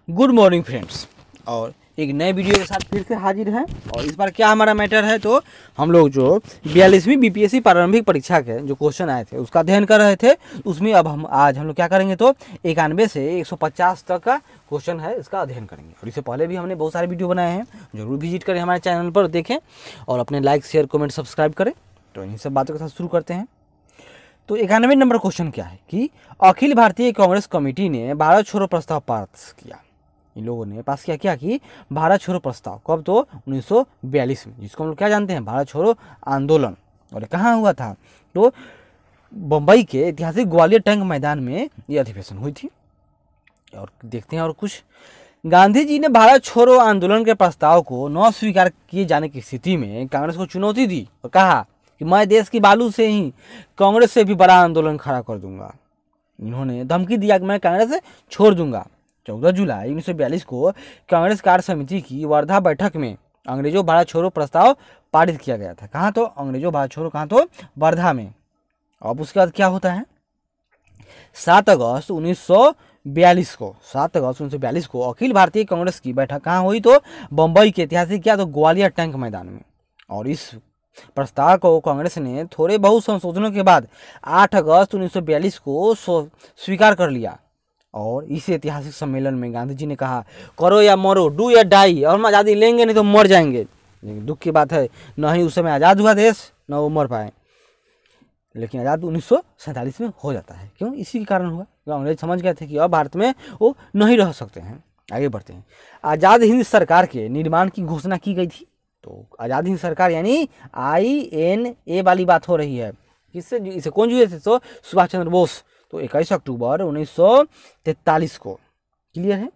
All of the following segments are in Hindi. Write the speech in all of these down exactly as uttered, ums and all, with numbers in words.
गुड मॉर्निंग फ्रेंड्स, और एक नए वीडियो के साथ फिर से हाजिर हैं। और इस बार क्या हमारा मैटर है, तो हम लोग जो बयालीसवीं बीपीएससी प्रारंभिक परीक्षा के जो क्वेश्चन आए थे उसका अध्ययन कर रहे थे। उसमें अब हम आज हम लोग क्या करेंगे, तो इक्यानवे से एक सौ पचास तक का क्वेश्चन है, इसका अध्ययन करेंगे। और इससे पहले भी हमने बहुत सारे वीडियो बनाए हैं, जरूर विजिट करें हमारे चैनल पर, देखें और अपने लाइक शेयर कमेंट सब्सक्राइब करें। तो इन सब बातों के साथ शुरू करते हैं। तो इक्यानवे नंबर क्वेश्चन क्या है कि अखिल भारतीय कांग्रेस कमेटी ने भारत छोड़ो प्रस्ताव पास किया। इन लोगों ने पास किया क्या कि भारत छोड़ो प्रस्ताव, कब? तो उन्नीस सौ बयालीस में, जिसको हम लोग क्या जानते हैं, भारत छोड़ो आंदोलन। और कहाँ हुआ था, तो बम्बई के ऐतिहासिक ग्वालियर टैंक मैदान में ये अधिवेशन हुई थी। और देखते हैं और कुछ। गांधी जी ने भारत छोड़ो आंदोलन के प्रस्ताव को न स्वीकार किए जाने की स्थिति में कांग्रेस को चुनौती दी और कहा कि मैं देश की बालू से ही कांग्रेस से भी बड़ा आंदोलन खड़ा कर दूंगा। इन्होंने धमकी दिया कि मैं कांग्रेस से छोड़ दूंगा। चौदह जुलाई उन्नीस सौ बयालीस को कांग्रेस कार्य समिति की वर्धा बैठक में अंग्रेजों भारत छोड़ो प्रस्ताव पारित किया गया था। कहाँ? तो अंग्रेजों भारत छोड़ो, कहाँ? तो वर्धा में। अब उसके बाद क्या होता है, सात अगस्त उन्नीस सौ बयालीस को सात अगस्त उन्नीस सौ बयालीस को अखिल भारतीय कांग्रेस की बैठक कहाँ हुई, तो बम्बई के ऐतिहासिक क्या, तो ग्वालियर टैंक मैदान में। और इस प्रस्ताव को कांग्रेस ने थोड़े बहुत संशोधनों के बाद आठ अगस्त उन्नीस सौ बयालीस को स्वीकार कर लिया। और इस ऐतिहासिक सम्मेलन में गांधी जी ने कहा, करो या मरो, डू या डाई, और हम आज़ादी लेंगे नहीं तो मर जाएंगे। लेकिन दुख की बात है, न ही उस समय आज़ाद हुआ देश, न वो मर पाए। लेकिन आज़ाद उन्नीस सौ सैंतालीस में हो जाता है। क्यों? इसी के कारण हुआ, अंग्रेज समझ गए थे कि अब भारत में वो नहीं रह सकते हैं। आगे बढ़ते हैं। आज़ाद हिंद सरकार के निर्माण की घोषणा की गई थी। तो आज़ाद हिंद सरकार यानी आई एन ए वाली बात हो रही है। किससे? इसे कौन जुड़े थे? तो सुभाष चंद्र बोस। तो इक्कीस अक्टूबर उन्नीस सौ तैंतालीस को। क्लियर है।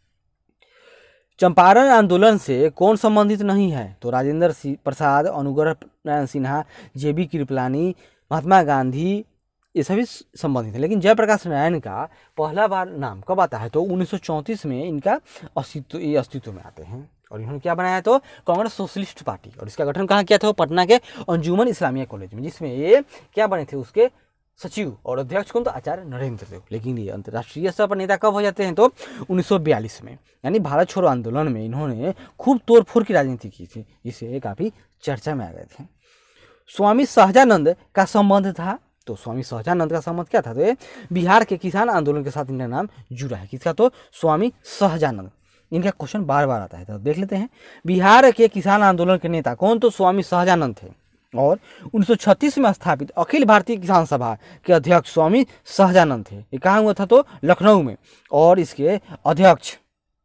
चंपारण आंदोलन से कौन संबंधित नहीं है? तो राजेंद्र प्रसाद, अनुग्रह नारायण सिन्हा, जे बी कृपलानी, महात्मा गांधी, ये सभी संबंधित है। लेकिन जयप्रकाश नारायण का पहला बार नाम कब आता है, तो उन्नीस सौ चौंतीस में इनका अस्तित्व ये अस्तित्व में आते हैं। और इन्होंने क्या बनाया, तो कांग्रेस सोशलिस्ट पार्टी। और इसका गठन कहाँ किया था? पटना के अंजुमन इस्लामिया कॉलेज में, जिसमें ये क्या बने थे, उसके सचिव और अध्यक्ष कौन? तो आचार्य नरेंद्र देव। लेकिन ये अंतर्राष्ट्रीय स्तर पर नेता कब हो जाते हैं, तो उन्नीस सौ बयालीस में, यानी भारत छोड़ो आंदोलन में इन्होंने खूब तोड़फोड़ की राजनीति की थी, जिससे काफ़ी चर्चा में आ गए थे। स्वामी सहजानंद का संबंध था। तो स्वामी सहजानंद का संबंध क्या था, तो बिहार के किसान आंदोलन के साथ इनका नाम जुड़ा है। किसका? तो स्वामी सहजानंद। इनका क्वेश्चन बार बार आता है, तो देख लेते हैं। बिहार के किसान आंदोलन के नेता कौन? तो स्वामी सहजानंद थे। और उन्नीस सौ छत्तीस में स्थापित अखिल भारतीय किसान सभा के अध्यक्ष स्वामी सहजानंद थे। ये कहाँ हुआ था, तो लखनऊ में। और इसके अध्यक्ष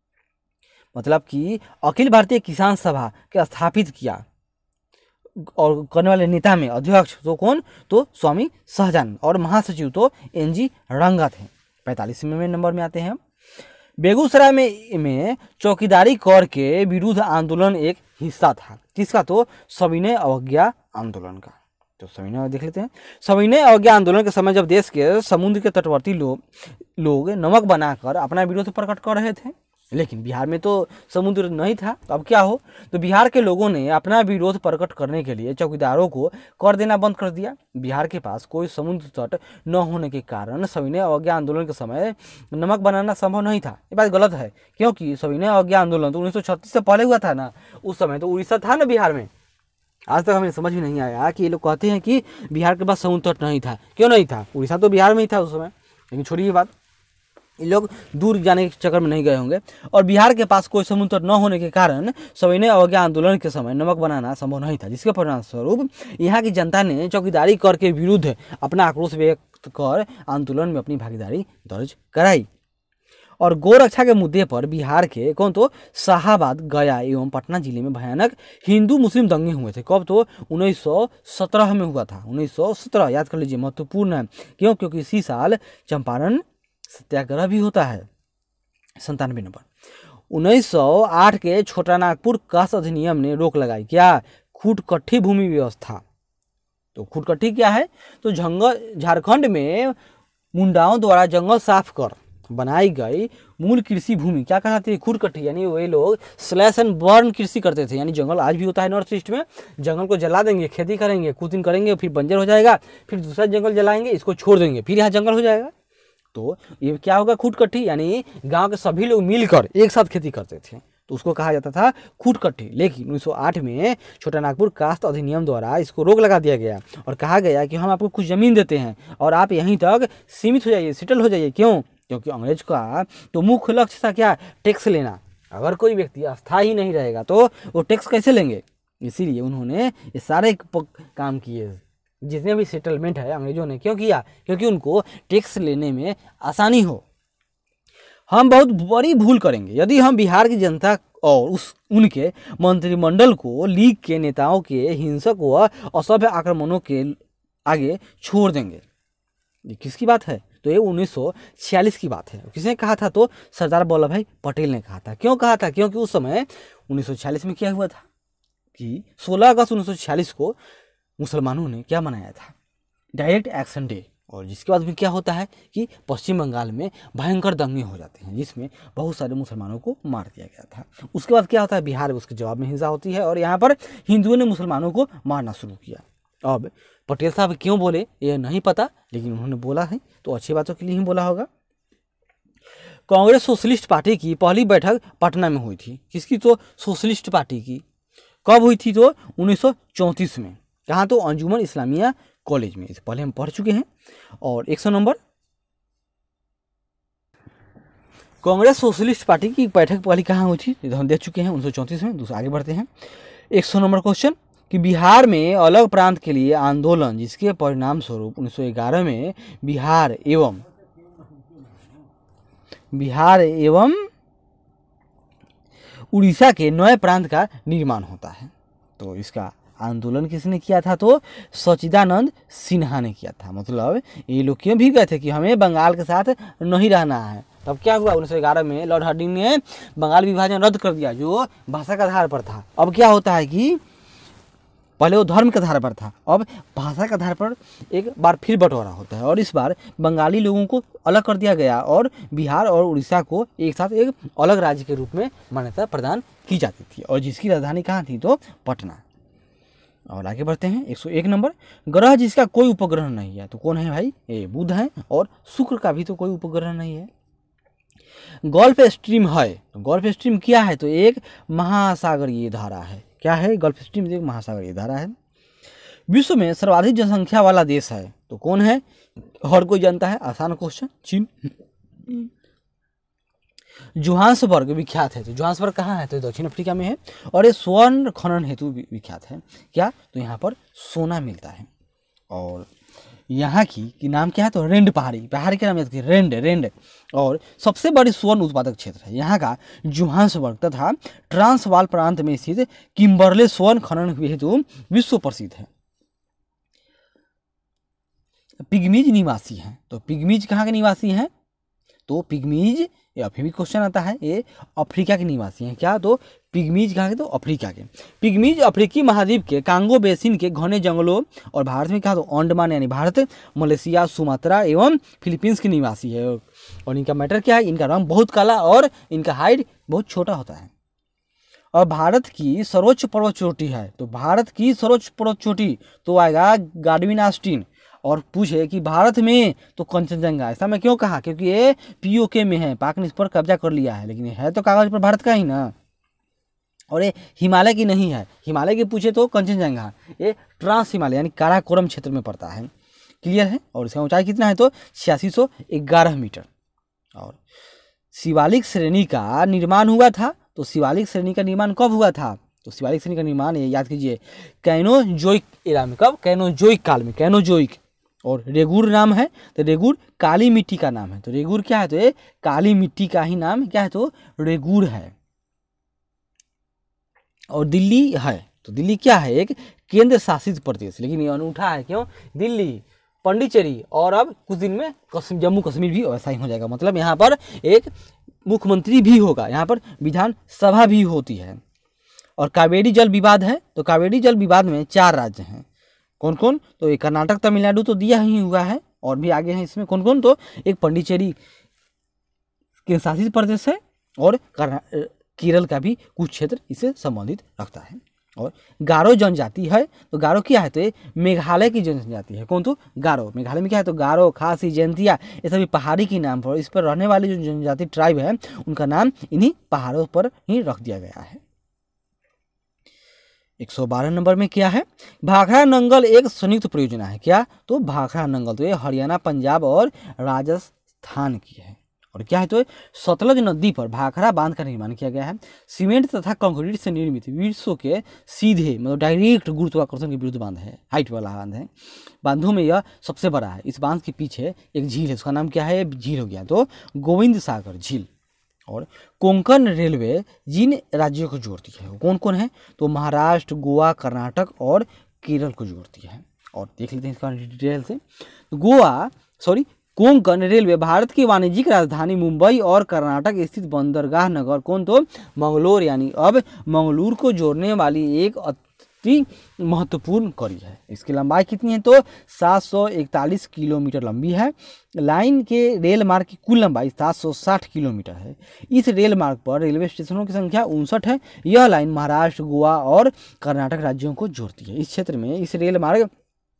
मतलब कि अखिल भारतीय किसान सभा के स्थापित किया और करने वाले नेता में अध्यक्ष तो कौन? तो स्वामी सहजानंद। और महासचिव तो एन जी रंगा थे। पैंतालीसवें नंबर में आते हैं। बेगूसराय में, में चौकीदारी कर के विरुद्ध आंदोलन एक हिस्सा था। किसका? तो सविनय अवज्ञा आंदोलन का। तो सविनय देख लेते हैं। सविनय अवज्ञा आंदोलन के समय जब देश के समुद्र के तटवर्ती लोग लोग नमक बनाकर अपना विरोध प्रकट कर रहे थे, लेकिन बिहार में तो समुद्र नहीं था, तो अब क्या हो, तो बिहार के लोगों ने अपना विरोध प्रकट करने के लिए चौकीदारों को कर देना बंद कर दिया। बिहार के पास कोई समुद्र तट न होने के कारण सविनय अवज्ञा आंदोलन के समय नमक बनाना संभव नहीं था। ये बात गलत है, क्योंकि सविनय अवज्ञा आंदोलन तो उन्नीस सौ छत्तीस से पहले हुआ था ना। उस समय तो उड़ीसा था ना बिहार में। आज तक हमें समझ में नहीं आया कि ये लोग कहते हैं कि बिहार के पास समुद्र तट नहीं था। क्यों नहीं था? उड़ीसा तो बिहार में ही था उस समय। लेकिन छोड़िए ये बात, ये लोग दूर जाने के चक्कर में नहीं गए होंगे। और बिहार के पास कोई समुद्र तट न होने के कारण सविनय अवज्ञा आंदोलन के समय नमक बनाना संभव नहीं था, जिसके परिणाम स्वरूप यहाँ की जनता ने चौकीदारी कर के विरुद्ध अपना आक्रोश व्यक्त कर आंदोलन में अपनी भागीदारी दर्ज कराई। और गोरक्षा के मुद्दे पर बिहार के कौन? तो शाहाबाद, गया एवं पटना जिले में भयानक हिंदू मुस्लिम दंगे हुए थे। कब? तो उन्नीस सौ सत्रह में हुआ था। उन्नीस सौ सत्रह याद कर लीजिए, महत्वपूर्ण है। क्यों? क्योंकि इसी साल चंपारण सत्याग्रह भी होता है। संतानवे नंबर। उन्नीस सौ आठ के छोटा नागपुर कास्ट अधिनियम ने रोक लगाई। क्या? खुटकट्ठी भूमि व्यवस्था। तो खुटकट्ठी क्या है, तो जंगल झारखंड में मुंडाओं द्वारा जंगल साफ कर बनाई गई मूल कृषि भूमि क्या कहलाती है? खुटकट्ठी। यानी वही लोग स्लैश एंड बर्न कृषि करते थे। यानी जंगल आज भी होता है नॉर्थ ईस्ट में, जंगल को जला देंगे, खेती करेंगे, कुछ दिन करेंगे, फिर बंजर हो जाएगा, फिर दूसरा जंगल जलाएंगे, इसको छोड़ देंगे, फिर यहाँ जंगल हो जाएगा। तो ये क्या होगा, खूटकट्ठी, यानी गांव के सभी लोग मिलकर एक साथ खेती करते थे, तो उसको कहा जाता था खूटकट्ठी। लेकिन उन्नीस सौ आठ में छोटा नागपुर कास्त अधिनियम द्वारा इसको रोक लगा दिया गया और कहा गया कि हम आपको कुछ ज़मीन देते हैं और आप यहीं तक सीमित हो जाइए, सेटल हो जाइए। क्यों? क्योंकि अंग्रेज का तो मुख्य लक्ष्य था क्या, टैक्स लेना। अगर कोई व्यक्ति अस्थायी नहीं रहेगा तो वो टैक्स कैसे लेंगे, इसीलिए उन्होंने ये सारे काम किए। जितने भी सेटलमेंट है अंग्रेजों ने क्यों किया, क्योंकि उनको टैक्स लेने में आसानी हो। हम बहुत बड़ी भूल करेंगे यदि हम बिहार की जनता और उस उनके मंत्रिमंडल को लीग के नेताओं के हिंसक व असभ्य आक्रमणों के आगे छोड़ देंगे। ये किसकी बात है, तो ये उन्नीस सौ छियालीस की बात है। किसने कहा था, तो सरदार वल्लभ भाई पटेल ने कहा था। क्यों कहा था, क्योंकि उस समय उन्नीस सौ छियालीस में क्या हुआ था कि सोलह अगस्त उन्नीस सौ छियालीस को मुसलमानों ने क्या मनाया था, डायरेक्ट एक्शन डे। और जिसके बाद भी क्या होता है कि पश्चिम बंगाल में भयंकर दंगे हो जाते हैं जिसमें बहुत सारे मुसलमानों को मार दिया गया था। उसके बाद क्या होता है, बिहार में उसके जवाब में हिंसा होती है और यहाँ पर हिंदुओं ने मुसलमानों को मारना शुरू किया। अब पटेल साहब क्यों बोले ये नहीं पता, लेकिन उन्होंने बोला है तो अच्छी बातों के लिए ही बोला होगा। कांग्रेस सोशलिस्ट पार्टी की पहली बैठक पटना में हुई थी। किसकी, तो सोशलिस्ट पार्टी की। कब हुई थी, तो उन्नीस सौ चौंतीस में। कहाँ, तो अंजुमन इस्लामिया कॉलेज में। इसे पहले हम पढ़ चुके हैं। और एक सौ नंबर, कांग्रेस सोशलिस्ट पार्टी की बैठक पहली कहाँ हुई थी, हम देख चुके हैं उन्नीस सौ चौंतीस में। दूसरा आगे बढ़ते हैं। एक सौ नंबर क्वेश्चन कि बिहार में अलग प्रांत के लिए आंदोलन जिसके परिणाम स्वरूप उन्नीस सौ ग्यारह में बिहार एवं बिहार एवं उड़ीसा के नए प्रांत का निर्माण होता है। तो इसका आंदोलन किसने किया था, तो सच्चिदानंद सिन्हा ने किया था। मतलब ये लोग क्यों भी गए थे कि हमें बंगाल के साथ नहीं रहना है। तब क्या हुआ, उन्नीस सौ ग्यारह में लॉर्ड हार्डिंग ने बंगाल विभाजन रद्द कर दिया जो भाषा के आधार पर था। अब क्या होता है कि पहले वो धर्म के आधार पर था, अब भाषा के आधार पर एक बार फिर बंटवारा होता है और इस बार बंगाली लोगों को अलग कर दिया गया और बिहार और उड़ीसा को एक साथ एक अलग राज्य के रूप में मान्यता प्रदान की जाती थी और जिसकी राजधानी कहाँ थी, तो पटना। और आगे बढ़ते हैं। एक सौ एक नंबर, ग्रह जिसका कोई उपग्रह नहीं है, तो कौन है भाई, ये बुध है। और शुक्र का भी तो कोई उपग्रह नहीं है। गल्फ स्ट्रीम है, तो गल्फ स्ट्रीम क्या है, तो एक महासागरीय धारा है। क्या है, गल्फ स्ट्रीम एक महासागरीय धारा है। विश्व में सर्वाधिक जनसंख्या वाला देश है, तो कौन है, हर कोई जानता है, आसान क्वेश्चन, चीन। जोहान्सबर्ग विख्यात है, तो जोहान्सबर्ग कहाँ है, तो दक्षिण अफ्रीका में है। और ये स्वर्ण खनन हेतु विख्यात है। क्या, तो यहाँ पर सोना मिलता है। और यहाँ की की नाम क्या है, तो रेंड पहाड़ी, पहाड़ी का नाम याद रखिए, रेंड रेंड। और सबसे बड़ी स्वर्ण उत्पादक क्षेत्र है यहाँ का जोहान्सबर्ग तथा ट्रांसवाल प्रांत में स्थित किम्बरले स्वर्ण खनन हेतु विश्व प्रसिद्ध है। पिग्मीज निवासी हैं, तो पिग्मीज कहाँ के निवासी हैं, तो पिग्मीज, ये अभी भी क्वेश्चन आता है, ये अफ्रीका के निवासी हैं। क्या, तो पिग्मीज कहाँ के, तो अफ्रीका के। पिग्मीज अफ्रीकी महाद्वीप के कांगो बेसिन के घने जंगलों और भारत में कहा, तो अंडमान यानी भारत, मलेशिया, सुमात्रा एवं फिलीपींस के निवासी है। और इनका मैटर क्या है, इनका रंग बहुत काला और इनका हाइट बहुत छोटा होता है। और भारत की सर्वोच्च पर्वत चोटी है, तो भारत की सर्वोच्च पर्वत चोटी तो आएगा गार्डविन आस्टीन। और पूछे कि भारत में, तो कंचनजंगा। ऐसा मैं क्यों कहा, क्योंकि ये पीओके में है, पाक ने इस पर कब्जा कर लिया है, लेकिन ये है तो कागज पर भारत का ही ना। और ये हिमालय की नहीं है, हिमालय की पूछे तो कंचनजंगा, ये ट्रांस हिमालय यानी काराकोरम क्षेत्र में पड़ता है। क्लियर है। और इसका ऊंचाई कितना है, तो छियासी सौ ग्यारह मीटर। और शिवालिक श्रेणी का निर्माण हुआ था, तो शिवालिक श्रेणी का निर्माण कब हुआ था, तो शिवालिक श्रेणी का निर्माण ये याद कीजिए कैनोजोइक एरा में। कब, कैनोजोइक काल में, कैनोजोइक। और रेगुर नाम है, तो रेगुर काली मिट्टी का नाम है। तो रेगुर क्या है, तो ये काली मिट्टी का ही नाम क्या है, तो रेगुर है। और दिल्ली है, तो दिल्ली क्या है, एक केंद्र शासित प्रदेश, लेकिन ये अनूठा है। क्यों, दिल्ली, पांडिचेरी और अब कुछ दिन में जम्मू कश्मीर भी वैसा ही हो जाएगा। मतलब यहाँ पर एक मुख्यमंत्री भी होगा, यहाँ पर विधानसभा भी होती है। और कावेरी जल विवाद है, तो कावेरी जल विवाद में चार राज्य हैं। कौन कौन, तो एक कर्नाटक, तमिलनाडु तो दिया ही हुआ है, और भी आगे हैं इसमें कौन कौन, तो एक पांडिचेरी के शासित प्रदेश है और केरल का भी कुछ क्षेत्र इससे संबंधित रखता है। और गारो जनजाति है, तो गारो क्या है, तो ये मेघालय की जनजाति है। कौन, तो गारो। मेघालय में क्या है, तो गारो, खासी, जयंतिया, ये सभी पहाड़ी की नाम पर, इस पर रहने वाली जो जनजाति ट्राइब है उनका नाम इन्हीं पहाड़ों पर ही रख दिया गया है। एक सौ बारह नंबर में क्या है, भाखड़ा नंगल एक संयुक्त परियोजना है। क्या, तो भाखड़ा नंगल, तो ये हरियाणा, पंजाब और राजस्थान की है। और क्या है, तो सतलज नदी पर भाखड़ा बांध का निर्माण किया गया है। सीमेंट तथा कंक्रीट से निर्मित विश्व के सीधे मतलब डायरेक्ट गुरुत्वाकर्षण के विरुद्ध बांध है, हाइट वाला बांध है। बांधों में यह सबसे बड़ा है। इस बांध के पीछे एक झील है, उसका नाम क्या है, झील हो गया तो गोविंद सागर झील। और कोंकण रेलवे जिन राज्यों को जोड़ती है वो कौन कौन है, तो महाराष्ट्र, गोवा, कर्नाटक और केरल को जोड़ती है। और देख लेते हैं इसका डिटेल से। गोवा सॉरी कोंकण रेलवे भारत की वाणिज्यिक राजधानी मुंबई और कर्नाटक स्थित बंदरगाह नगर कौन, तो मंगलोर, यानी अब मंगलूर को जोड़ने वाली एक अति महत्वपूर्ण कड़ी है। इसकी लंबाई कितनी है, तो सात सौ इकतालीस किलोमीटर लंबी है। लाइन के रेल मार्ग की कुल लंबाई सात सौ साठ किलोमीटर है। इस रेल मार्ग पर रेलवे स्टेशनों की संख्या उनसठ है। यह लाइन महाराष्ट्र, गोवा और कर्नाटक राज्यों को जोड़ती है। इस क्षेत्र में इस रेल मार्ग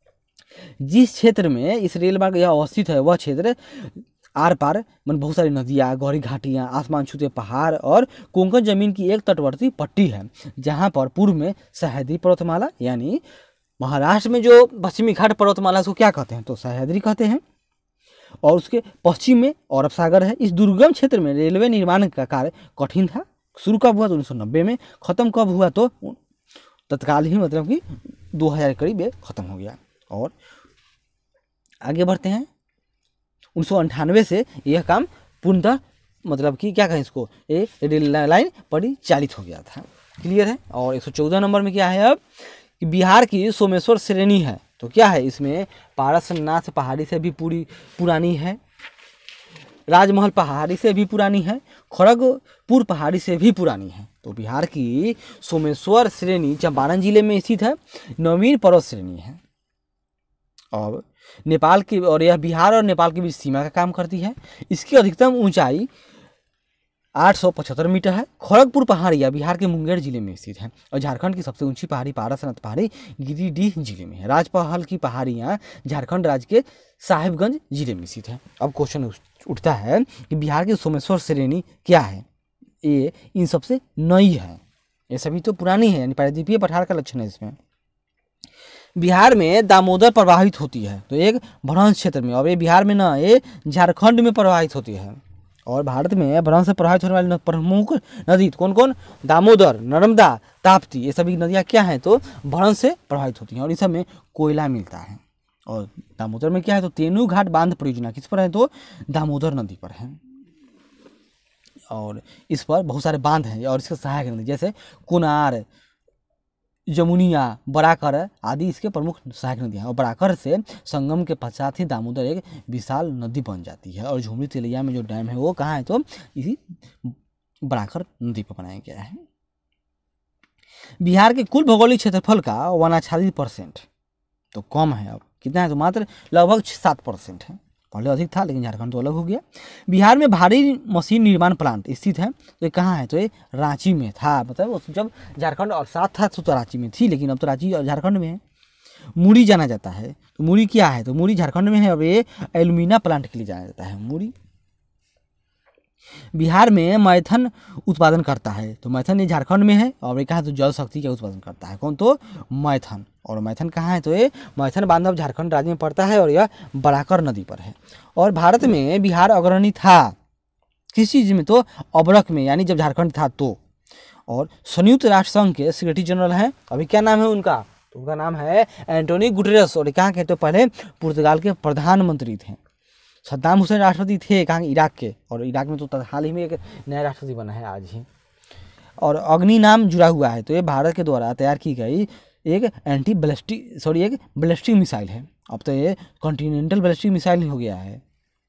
जिस क्षेत्र में इस रेल मार्ग यह अवस्थित है वह क्षेत्र आर पार मन बहुत सारी नदियाँ, गौरी घाटियाँ, आसमान छूते पहाड़ और कोंकण जमीन की एक तटवर्ती पट्टी है, जहाँ पर पूर्व में सह्याद्री पर्वतमाला, यानी महाराष्ट्र में जो पश्चिमी घाट पर्वतमाला उसको क्या कहते हैं, तो सह्याद्री कहते हैं। और उसके पश्चिम में अरब सागर है। इस दुर्गम क्षेत्र में रेलवे निर्माण का कार्य कठिन था। शुरू कब हुआ, तो उन्नीस सौ नब्बे में। ख़त्म कब हुआ, तो तत्काल ही मतलब कि दो हज़ार करीब ख़त्म हो गया। और आगे बढ़ते हैं। उन्नीस सौ अंठानवे से यह काम पूर्णतः मतलब कि क्या कहें इसको, ये रेल लाइन परिचालित हो गया था। क्लियर है। और एक सौ चौदह नंबर में क्या है अब कि बिहार की सोमेश्वर श्रेणी है, तो क्या है इसमें पारसनाथ पहाड़ी से भी पूरी पुरानी है, राजमहल पहाड़ी से भी पुरानी है, खड़गपुर पहाड़ी से भी पुरानी है। तो बिहार की सोमेश्वर श्रेणी चंपारण जिले में स्थित है, नवीन पर्वत श्रेणी है। और नेपाल की और यह बिहार और नेपाल के बीच सीमा का काम करती है। इसकी अधिकतम ऊंचाई आठ सौ पचहत्तर मीटर है। खड़गपुर पहाड़ियाँ बिहार के मुंगेर जिले में स्थित है। और झारखंड की सबसे ऊंची पहाड़ी पारसनाथ पहाड़ी गिरिडीह जिले में है। राजपहल की पहाड़ियाँ झारखंड राज्य के साहिबगंज जिले में स्थित है। अब क्वेश्चन उठता है कि बिहार की सोमेश्वर श्रेणी क्या है, ये इन सबसे नई है, ये सभी तो पुरानी है, यानी प्रायद्वीपीय पठार का लक्षण है इसमें। बिहार में दामोदर प्रवाहित होती है, तो एक भ्रंश क्षेत्र में, और ये बिहार में ना, ये झारखंड में प्रवाहित होती है। और भारत में भ्रंश से प्रभावित होने वाली प्रमुख नदी कौन कौन, दामोदर, नर्मदा, ताप्ती, ये सभी नदियाँ क्या हैं, तो भ्रंश से प्रभावित होती हैं। और इस सब में कोयला मिलता है। और दामोदर में क्या है, तो तेनू घाट बांध परियोजना किस पर है, तो दामोदर नदी पर है। और इस पर बहुत सारे बांध हैं और इसके सहायक नदी जैसे कुनार, जमुनिया, बराकर आदि इसके प्रमुख सहायक नदियाँ। और बराकर से संगम के पश्चात ही दामोदर एक विशाल नदी बन जाती है। और झुमरी तिलैया में जो डैम है वो कहाँ है, तो इसी बराकर नदी पर बनाया गया है। बिहार के कुल भौगोलिक क्षेत्रफल का वनाच्छादित परसेंट तो कम है, अब कितना है, तो मात्र लगभग सात परसेंट है। पहले अधिक था लेकिन झारखंड तो अलग हो गया। बिहार में भारी मशीन निर्माण प्लांट स्थित है, तो ये कहाँ है, तो ये रांची में था। मतलब जब झारखंड और साथ था तो रांची में थी, लेकिन अब तो रांची और झारखंड में है। मुरी जाना जाता है, तो मुरी क्या है, तो मुरी झारखंड में है और ये एल्यूमिना प्लांट के लिए जाना जाता है मुरी। बिहार में मैथन उत्पादन करता है, तो मैथन ये झारखंड में है। और ये कहा तो जल शक्ति का उत्पादन करता है कौन, तो मैथन। और मैथन कहाँ है, तो ये मैथन बांधव झारखंड राज्य में पड़ता है और यह बराकर नदी पर है। और भारत में बिहार अग्रणी था किस चीज़ में, तो अबरख में, यानी जब झारखंड था तो। और संयुक्त राष्ट्र संघ के सेक्रेटरी जनरल हैं, अभी क्या नाम है उनका, तो उनका नाम है एंटोनियो गुटेरेस। और कहाँ के, तो पहले पुर्तगाल के प्रधानमंत्री थे। सद्दाम हुसैन राष्ट्रपति थे कहाँ, इराक के। और इराक में तो हाल ही में एक नया राष्ट्रपति बना है आज ही। और अग्नि नाम जुड़ा हुआ है, तो ये भारत के द्वारा तैयार की गई एक एंटी बैलिस्टिक सॉरी एक बैलिस्टिक मिसाइल है। अब तो ये कॉन्टिनेंटल बैलिस्टिक मिसाइल हो गया है।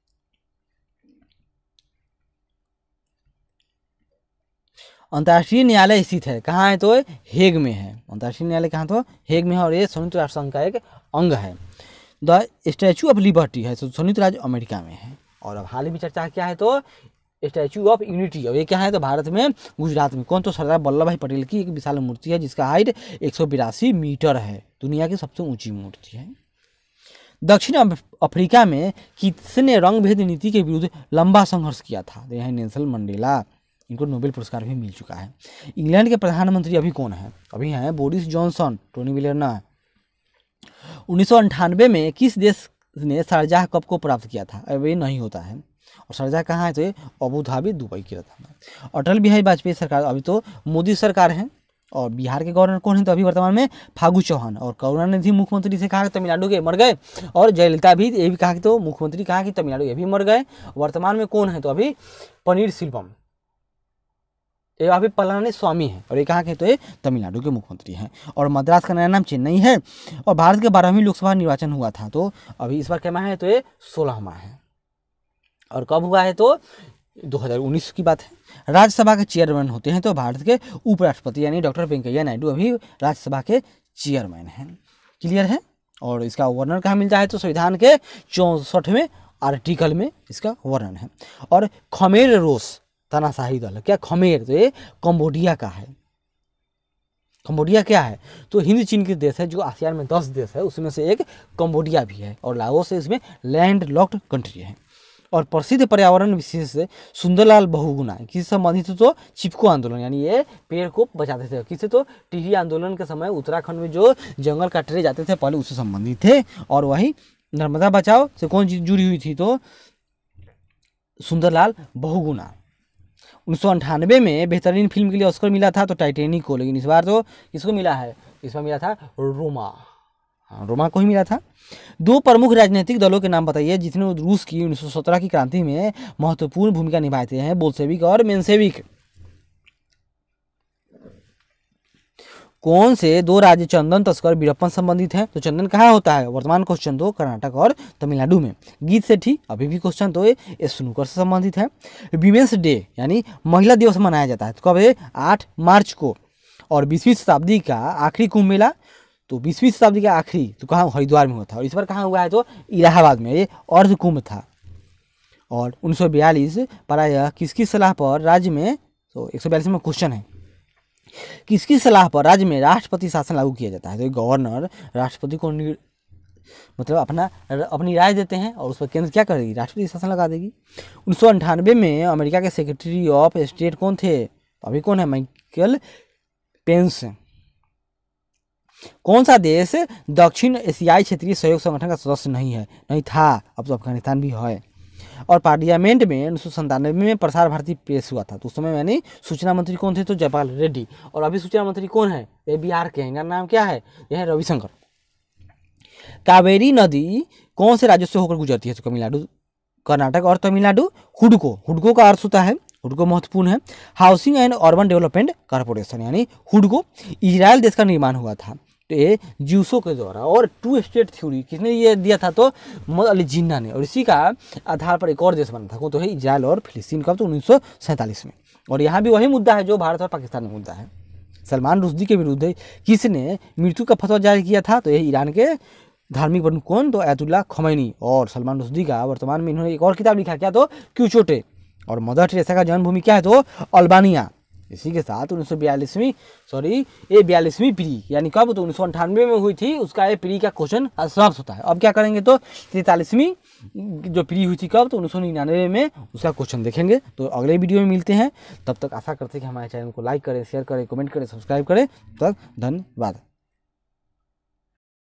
अंतर्राष्ट्रीय न्यायालय स्थित है कहाँ है, तो हेग में है। अंतर्राष्ट्रीय न्यायालय कहाँ, तो हेग में है। और ये संयुक्त राष्ट्र संघ का एक अंग है। द स्टैचू ऑफ लिबर्टी है, तो संयुक्त राज्य अमेरिका में है। और अब हाल ही में चर्चा क्या है, तो स्टैचू ऑफ यूनिटी। और ये क्या है तो भारत में गुजरात में। कौन तो सरदार वल्लभ भाई पटेल की एक विशाल मूर्ति है जिसका हाइट एक सौ बिरासी मीटर है, दुनिया की सबसे ऊंची मूर्ति है। दक्षिण अफ्रीका में किसने रंग भेद नीति के विरुद्ध लंबा संघर्ष किया था? तो यहाँ नेल्सन मंडेला, इनको नोबेल पुरस्कार भी मिल चुका है। इंग्लैंड के प्रधानमंत्री अभी कौन है? अभी हैं बोरिस जॉनसन, टोनी ब्लेयर ना। उन्नीस सौ अंठानवे में किस देश ने शारजाह कप को प्राप्त किया था? अब ये नहीं होता है। और शारजाह कहाँ है? तो ये अबू धाबी, दुबई की रहता है। अटल बिहारी वाजपेयी सरकार, अभी तो मोदी सरकार है। और बिहार के गवर्नर कौन है? तो अभी वर्तमान में फागू चौहान। और करुणानिधि मुख्यमंत्री से कहा कि तमिलनाडु के मर गए। और जयललिता भी, ये भी कहा कि तो मुख्यमंत्री कहा कि तमिलनाडु ये भी मर गए। वर्तमान में कौन है? तो अभी पनीर सेल्वम, ये अभी पलानी स्वामी है। और ये कहा कि तो ये तमिलनाडु के मुख्यमंत्री हैं। और मद्रास का नया नाम चेन्नई है। और भारत के बारहवीं लोकसभा निर्वाचन हुआ था, तो अभी इस बार क्या है? तो ये सोलहवां है। और कब हुआ है? तो दो हज़ार उन्नीस की बात है। राज्यसभा के चेयरमैन होते हैं तो भारत के उपराष्ट्रपति यानी डॉक्टर वेंकैया नायडू अभी राज्यसभा के चेयरमैन हैं। क्लियर है? और इसका वर्णन कहाँ मिलता है? तो संविधान के चौंसठवें आर्टिकल में इसका वर्णन है। और खमेर रोस तानाशाही दल, क्या खमेर? तो ये कंबोडिया का है। कंबोडिया क्या है? तो हिंद चीन के देश है, जो आसियान में दस देश है उसमें से एक कंबोडिया भी है। और लाओस इसमें लैंड लॉक्ड कंट्री है। और प्रसिद्ध पर्यावरण विशेष सुंदरलाल बहुगुणा किससे संबंधित है? तो चिपको आंदोलन, यानी ये पेड़ को बचाते थे। किससे? तो टिहरी आंदोलन के समय उत्तराखंड में जो जंगल काटे जाते थे पहले, उससे संबंधित थे। और वही नर्मदा बचाओ से कौन जुड़ी हुई थी? तो सुंदरलाल बहुगुणा। उन्नीस सौ अंठानवे में बेहतरीन फिल्म के लिए ऑस्कर मिला था तो टाइटैनिक को। लेकिन इस बार तो किसको मिला है? इस बार मिला था रोमा, हाँ रोमा को ही मिला था। दो प्रमुख राजनीतिक दलों के नाम बताइए जिसने रूस की उन्नीस सौ सत्रह की क्रांति में महत्वपूर्ण भूमिका निभाए थे। हैं बोल्शेविक और मेंशेविक। कौन से दो राज्य चंदन तस्कर वीरप्पन संबंधित हैं? तो चंदन कहाँ होता है? वर्तमान क्वेश्चन तो कर्नाटक और तमिलनाडु में। गीत सेठी, अभी भी क्वेश्चन तो ये स्नूकर से संबंधित है। विमेंस डे यानी महिला दिवस मनाया जाता है तो कब है? आठ मार्च को। और बीसवीं शताब्दी का आखिरी कुंभ मेला, तो बीसवीं शताब्दी का आखिरी तो कहाँ? हरिद्वार में हुआ था। और इस बार कहाँ हुआ है? तो इलाहाबाद में, ये अर्ध कुंभ था। और उन्नीस सौ बयालीस प्रायः किसकी सलाह पर राज्य में, तो एक सौ बयालीस में क्वेश्चन है, किसकी सलाह पर राज्य में राष्ट्रपति शासन लागू किया जाता है? तो गवर्नर राष्ट्रपति को मतलब अपना अपनी राय देते हैं और उस पर केंद्र क्या करेगी? राष्ट्रपति शासन लगा देगी। उन्नीस सौ अंठानवे में अमेरिका के सेक्रेटरी ऑफ स्टेट कौन थे? अभी कौन है? Michael pens. कौन सा देश दक्षिण एशियाई क्षेत्रीय सहयोग संगठन का सदस्य नहीं है? नहीं था, अब तो अफगानिस्तान भी है। और पार्लियामेंट में उन्नीस सौ संतानवे में प्रसार भारती पेश हुआ था तो उस समय यानी सूचना मंत्री कौन थे? तो जयपाल रेड्डी। और अभी सूचना मंत्री कौन है? ये बिहार के हैं, इनका नाम क्या है? यह है रविशंकर। कावेरी नदी कौन से राज्यों से होकर गुजरती है? तो तमिलनाडु, कर्नाटक और तमिलनाडु। हुडको, हुडको का अर्थ होता है, हुडको महत्वपूर्ण है, housing and urban development corporation यानी हुडको। इजराइल देश का निर्माण हुआ था तो ये ज्यूसो के द्वारा। और टू स्टेट थ्योरी किसने ये दिया था? तो मोहम्मद अली जिन्ना ने। और इसी का आधार पर एक और देश बना था, वो तो है इजराइल और फिलिस्तीन का, तो उन्नीस सौ सैंतालीस में। और यहाँ भी वही मुद्दा है जो भारत और पाकिस्तान में मुद्दा है। सलमान रुश्दी के विरुद्ध किसने मृत्यु का फतवा जारी किया था? तो ये ईरान के धार्मिक प्रमुख कौन? तो अयतुल्ला खमैनी। और सलमान रुश्दी का वर्तमान में इन्होंने एक और किताब लिखा, क्या? तो क्यूचोटे। और मदर टेरेसा का जन्मभूमि क्या है? तो अल्बानिया। इसी के साथ उन्नीस सौ बयालीसवीं सॉरी ये बयालीसवीं पीढ़ी यानी कब? तो उन्नीस सौ अंठानवे में हुई थी, उसका ये पीढ़ी का क्वेश्चन समाप्त होता है। अब क्या करेंगे? तो तैंतालीसवीं जो पीढ़ी हुई थी कब? तो उन्नीस सौ निन्यानवे में उसका क्वेश्चन देखेंगे। तो अगले वीडियो में मिलते हैं, तब तक आशा करते हैं कि हमारे चैनल को लाइक करें, शेयर करें, कमेंट करें, सब्सक्राइब करें। तब तक धन्यवाद।